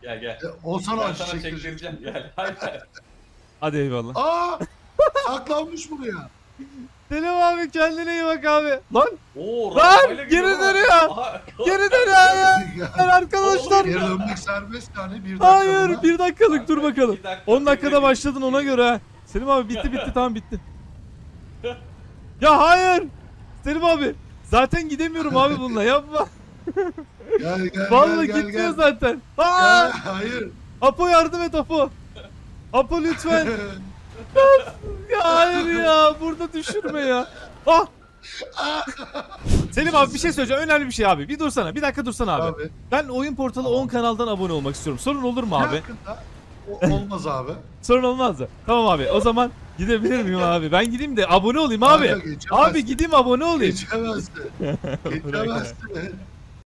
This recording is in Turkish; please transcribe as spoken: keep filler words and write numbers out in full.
Gel gel. E, o sana Ben acı sana çektirecek. çektireceğim. Gel. Hayır. Hadi eyvallah. Aa! Saklanmış buraya. Selim abi kendine iyi bak abi. Lan Oo, Lan, rampayla geri gidiyor ama. dönüyor. Aha, geri dön abi. Lan arkadaşlar. Geri dönmek serbest yani bir dakika. Hayır bir dakikalık dur bakalım. Bir dakika, on bir dakikada dakika. başladın ona göre ha. Selim abi bitti bitti tamam bitti. Ya hayır. Selim abi. Zaten gidemiyorum abi bununla yapma. Gel gel Vallahi gel, gel, gitmiyor gel. zaten. Gel, Aa! hayır. Apo yardım et Apo. Apo lütfen. Ya hayır ya burada düşürme ya. Ah! Selim abi bir şey söyleyeceğim. Önemli bir şey abi. Bir dursana. Bir dakika dursana abi. Abi. Ben oyun portalı Tamam. on kanaldan abone olmak istiyorum. Sorun olur mu abi? Yakında. O, olmaz abi. Sorun olmaz da. Tamam abi. O zaman gidebilir miyim abi? Ben gideyim de abone olayım abi. Kanka, geçemezsin. Abi gideyim abone olayım. Geçemezsin. Geçemezsin.